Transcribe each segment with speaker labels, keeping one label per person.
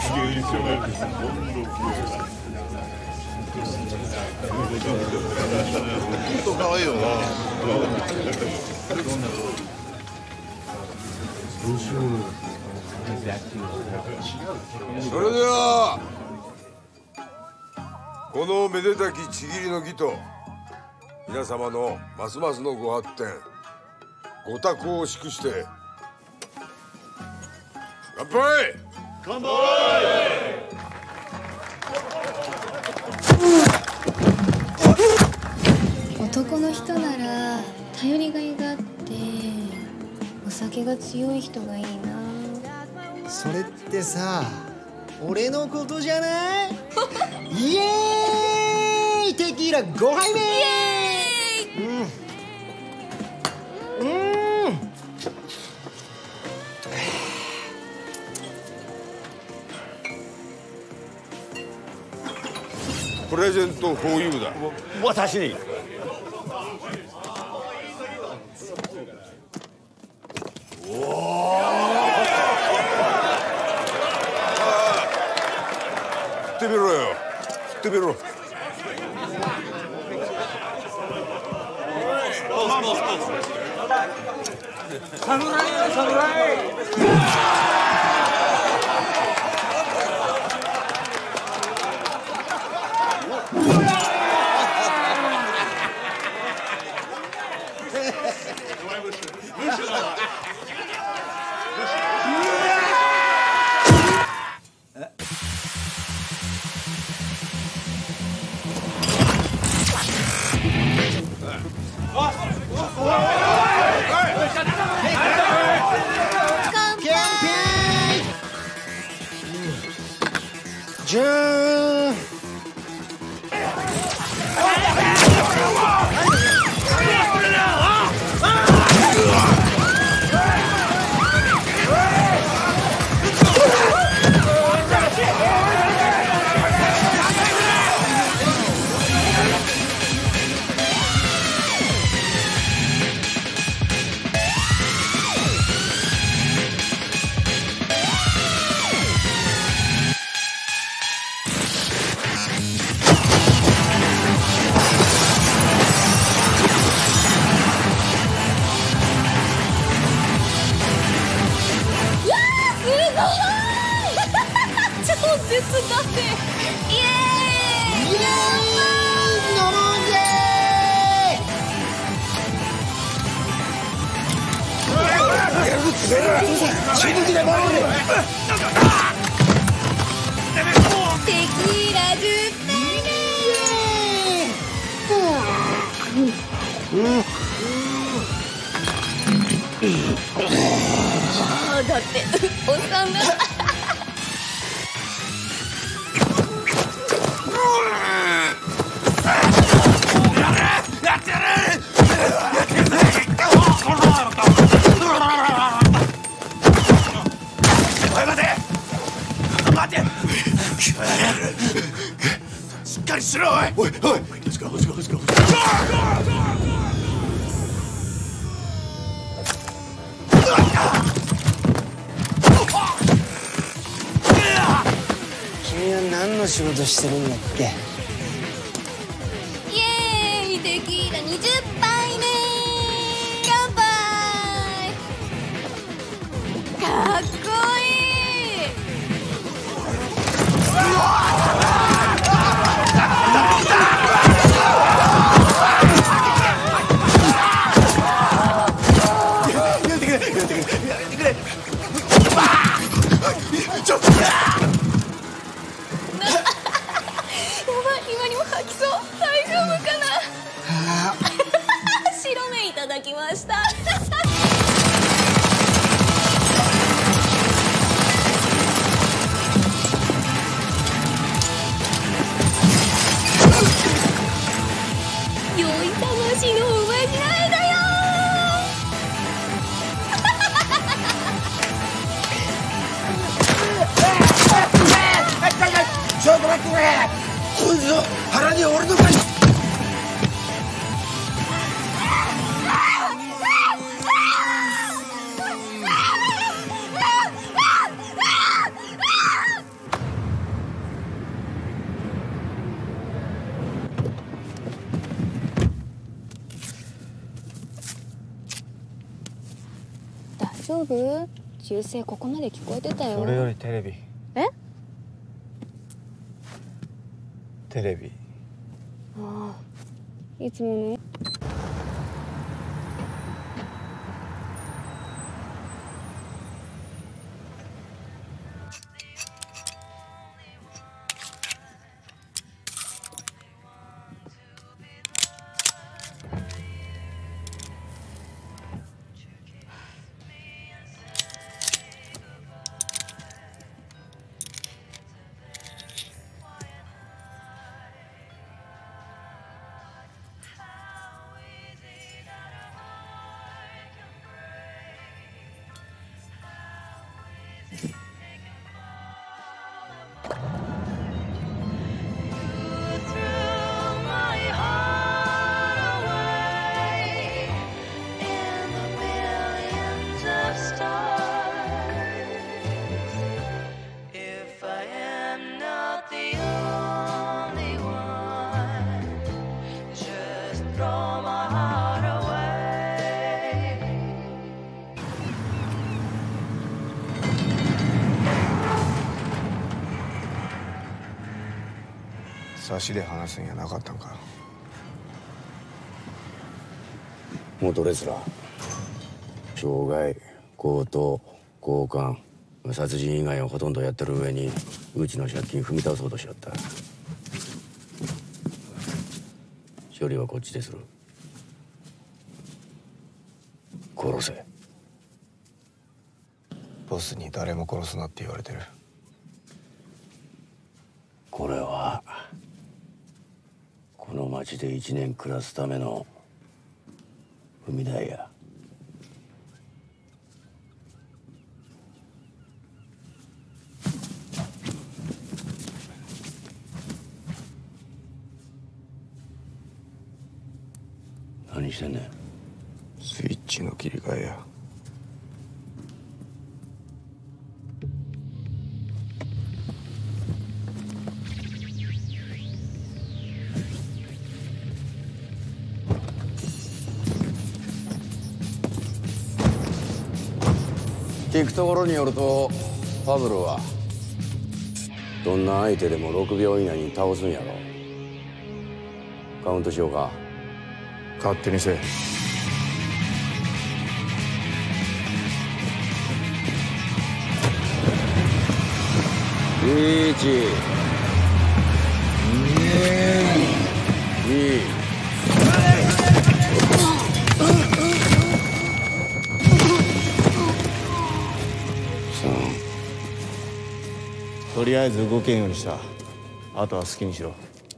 Speaker 1: 当可愛いよな。
Speaker 2: それではこのめでたきちぎりの儀と皆様のますますのご発展ご多幸を祝して乾杯。
Speaker 1: 乾杯。
Speaker 3: 男の人なら頼りがいがあってお酒が強い人がいいな。
Speaker 4: それってさ、俺のことじゃない？イエーイ！テキーラ5杯目！イエーイ！
Speaker 2: プレゼントフォーユーだ。
Speaker 5: 私に。
Speaker 2: 振ってみろよ。振ってみろ。
Speaker 5: 侍侍。
Speaker 4: じゃーん。
Speaker 3: 手伝ってイエーイ！
Speaker 4: イエーイ！飲もうぜー！死ぬ気で守る！
Speaker 3: テキーラ10杯目！だっておっさんだ。
Speaker 1: しっかりしろ。おいおい。Let's go, let's go, let's go.
Speaker 4: 君は何の仕事してるんだっけ？
Speaker 3: イエーイ！テキーラ20杯目！乾杯！かっこいい！今にも吐きそう。大丈夫かな。白目いただきました。良い魂のおまじないだよ。
Speaker 4: ちょっと待ってくれ。こいつの腹に俺の
Speaker 3: 夫？銃声ここまで聞こえてたよ。
Speaker 6: それよりテレビ。
Speaker 3: え？
Speaker 6: テレビ。
Speaker 3: ああ、いつもの。
Speaker 6: 差しで話すんやなかったんか。
Speaker 7: 元レスラー、傷害、強盗、強姦、殺人以外をほとんどやってる上にうちの借金踏み倒そうとしよった。処理はこっちでする。殺せ。
Speaker 6: ボスに誰も殺すなって言われてる。
Speaker 7: これはこの町で1年暮らすための踏み台や。何してんねん。
Speaker 6: スイッチの切り替えや。
Speaker 7: 聞くところによるとパブロはどんな相手でも6秒以内に倒すんやろ。カウントしようか。
Speaker 6: 勝手にせえ。
Speaker 7: 1、2、
Speaker 6: とりあえず動けんようにした。あとは好きにしろ。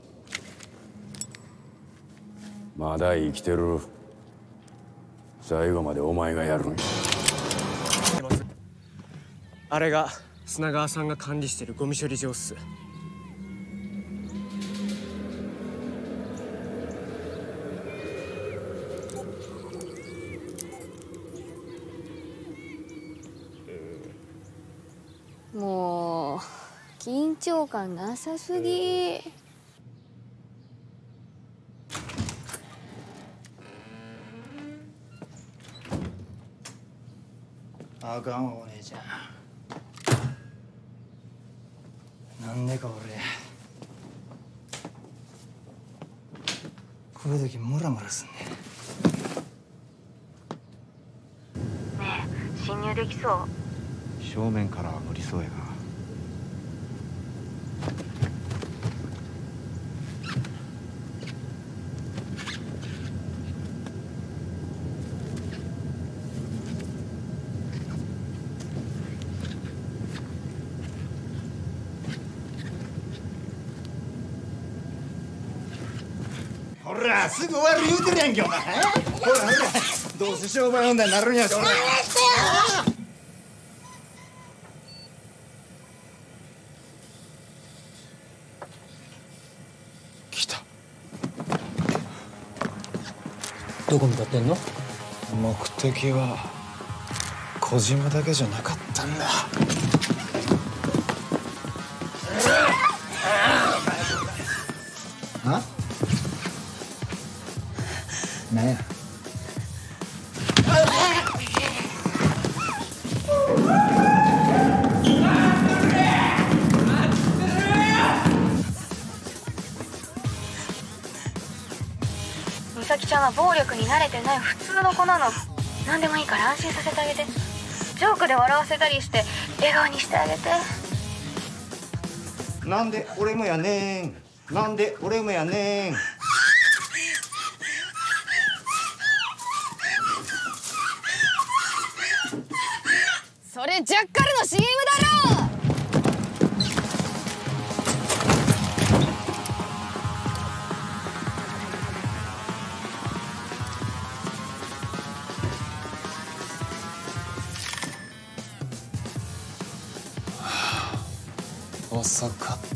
Speaker 7: まだ生きてる。最後までお前がやるんや。
Speaker 8: あれが砂川さんが管理してるゴミ処理場っす。
Speaker 3: もう緊張感なさすぎ。
Speaker 4: あかんわお姉ちゃん。なんでか俺こういう時ムラムラすんね
Speaker 9: え。ねえ、侵入できそう？
Speaker 6: 正面からは無理そうやな。
Speaker 4: ほらすぐ終わる言うてるやんけお前。ほらほらどうせ商売女になるんやそれ。
Speaker 6: 来た。
Speaker 8: どこ向かってんの？
Speaker 6: 目的は小島だけじゃなかったんだ。
Speaker 4: あ？なんや。
Speaker 9: 咲ちゃんは暴力に慣れてない普通の子なの。何でもいいから安心させてあげて。ジョークで笑わせたりして笑顔にしてあげて。
Speaker 6: なんで俺もやねん。なんで俺もやねん。
Speaker 3: それジャッカルの CM だろ。
Speaker 10: 遅かった。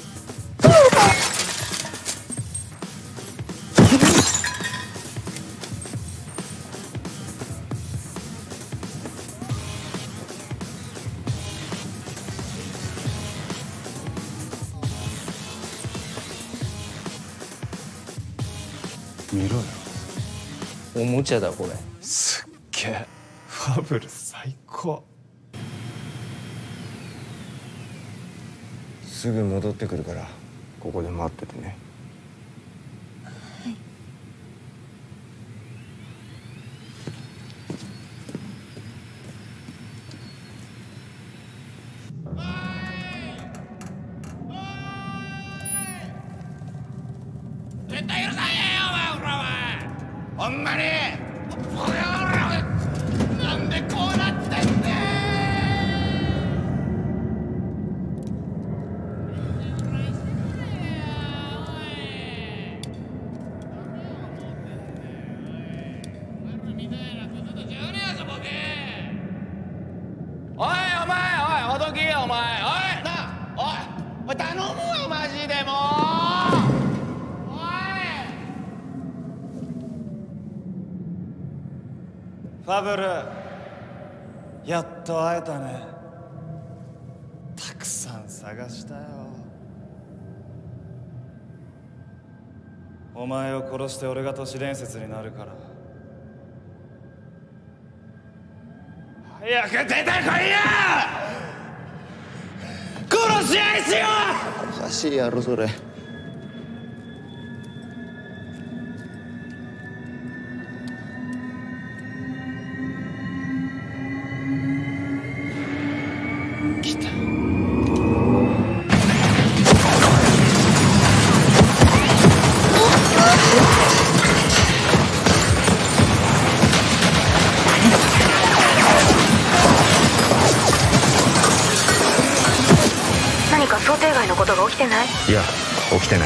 Speaker 10: 見ろよ。
Speaker 8: おもちゃだこれ。
Speaker 10: すっげえ。ファブル最高。
Speaker 6: すぐ戻ってくるからここで待っててね。
Speaker 1: 絶対許さんよお前、ほらお前。ほんまになんでこうなってんねん。おいお前、おいほどきよお前。おいなおい頼むわマジでもう。おい
Speaker 10: ファブル、やっと会えたね。たくさん探したよ。お前を殺して俺が都市伝説になるから。早く出てこいよ。殺し合いしよう。
Speaker 6: おかしいやろそれ。
Speaker 10: 来た。
Speaker 9: 何か想定外のことが起きてない？
Speaker 6: いや起きてない。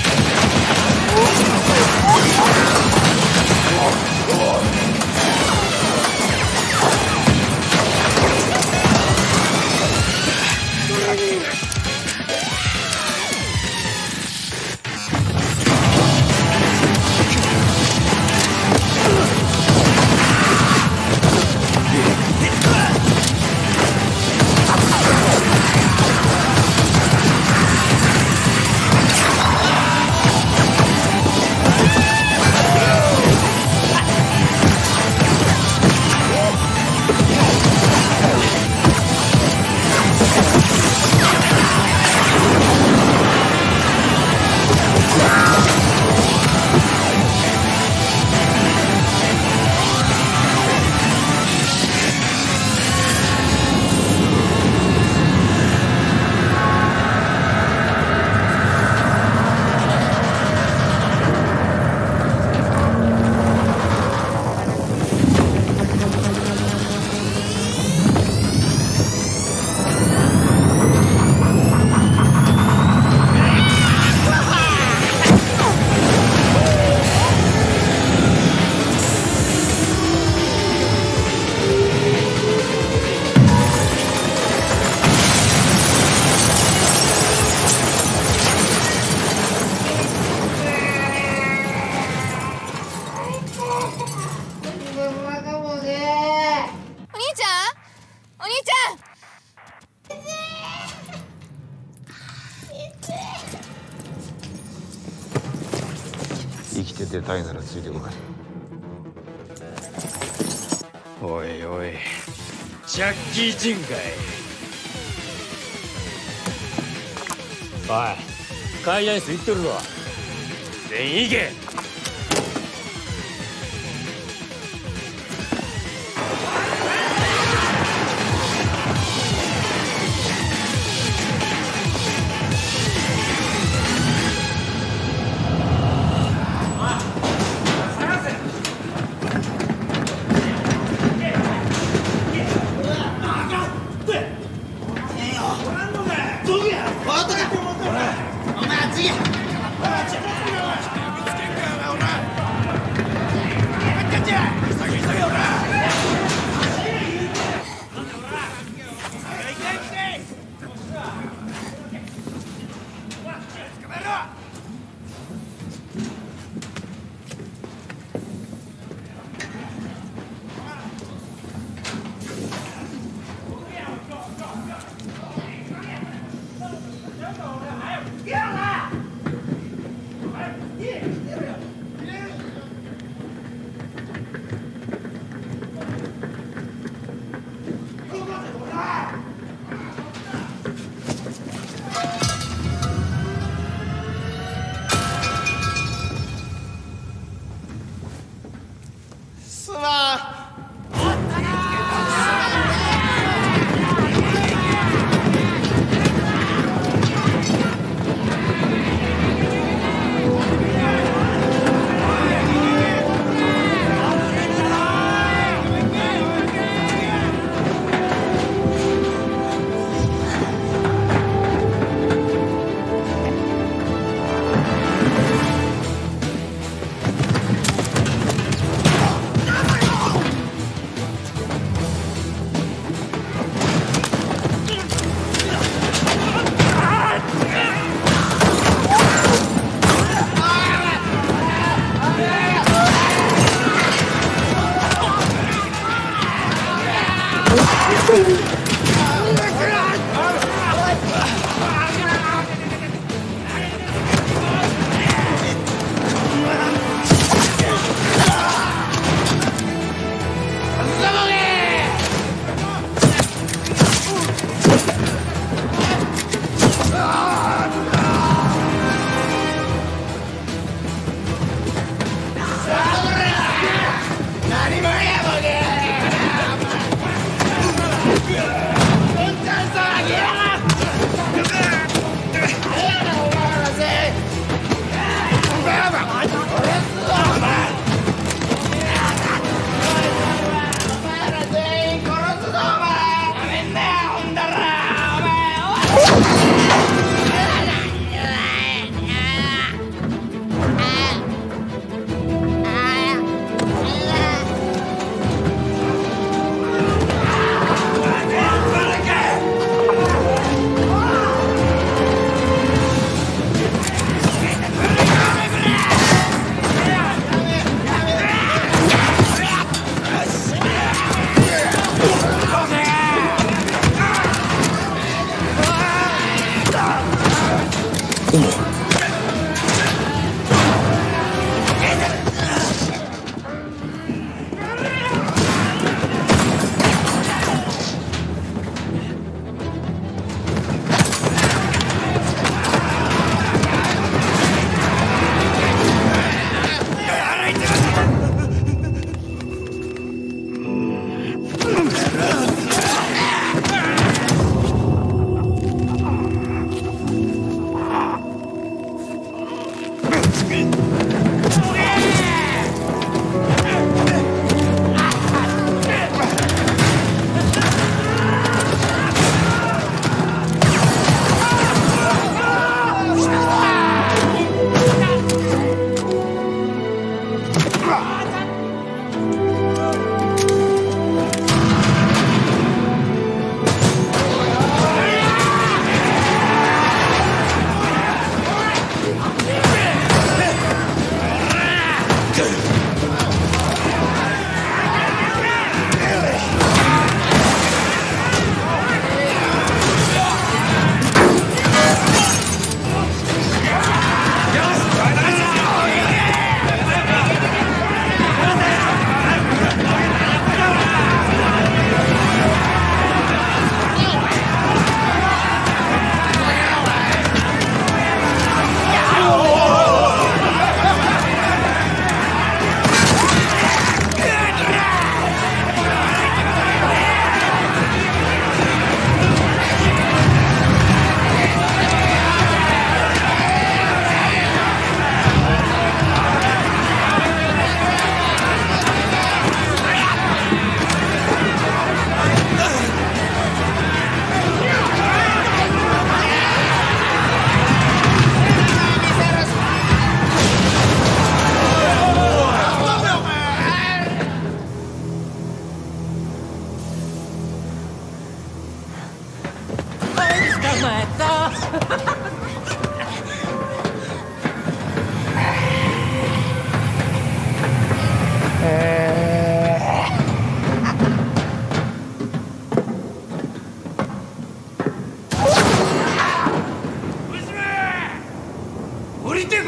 Speaker 6: 生きて出たいならついてこい。
Speaker 10: おいおい、ジャッキー・チンかい。
Speaker 8: おい、会議室行ってるぞ。
Speaker 10: 全員行け。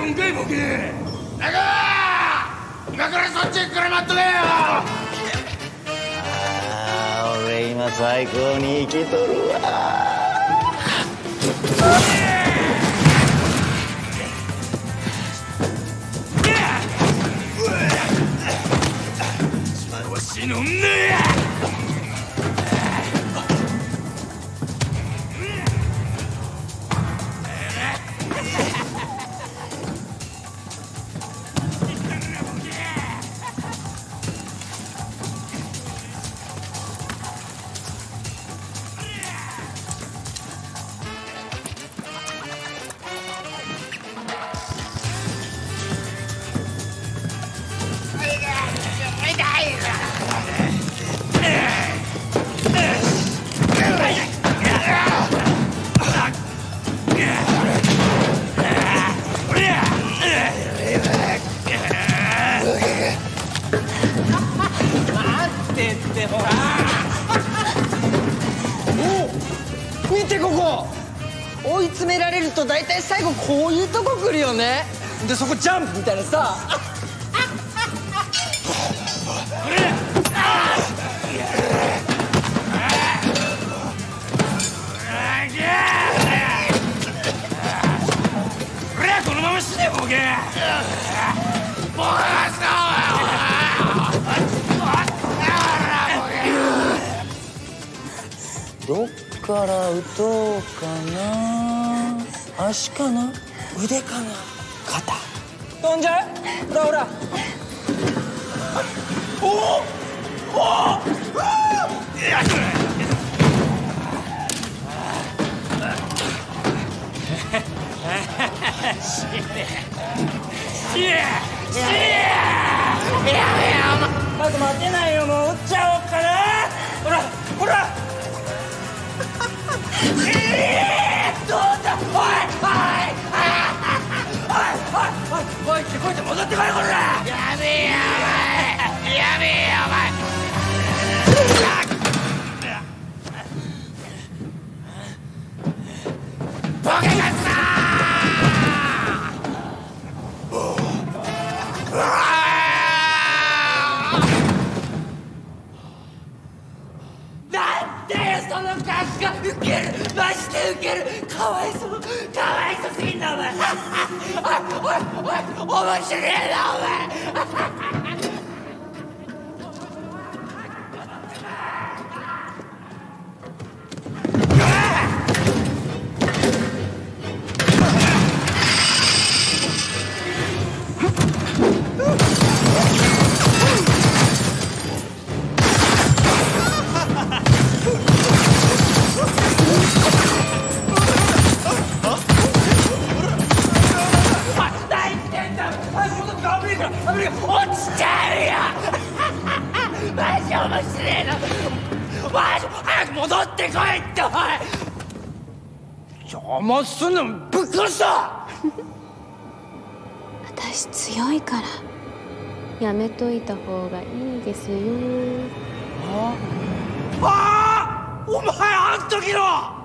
Speaker 1: こんかいボケ。中今からそっちへくらまっとけよ。
Speaker 5: 俺今最高に生きとるわ。
Speaker 1: 死ぬんねや。
Speaker 8: 見てここ。追い詰められると大体最後こういうとこ来るよね。でそこジャンプみたいなさ。
Speaker 1: このまま死ねボケ。ボケますか。
Speaker 8: どっから打とうかな。足かな、腕かな、肩。飛んじゃう。ほらほら。
Speaker 1: おおおお。
Speaker 8: あと待てないよ、もう打っちゃおうかな。ほらほら。どうだ。おいおいおいおいおいってこいつ戻ってこい。ほら
Speaker 1: やべえやお前。やべえやお前。ボケがすな。
Speaker 8: なんでそのカスがウケる。マジでウケる。かわいそう、かわいそすぎんなお前。おいおい面白えなお前。落ちちゃうよ。マジ面白いの。マジ早く戻ってこいって。おい邪魔すんのぶっ殺した。
Speaker 3: 私強いからやめといた方がいいですよ。
Speaker 8: ああ、お前あん時の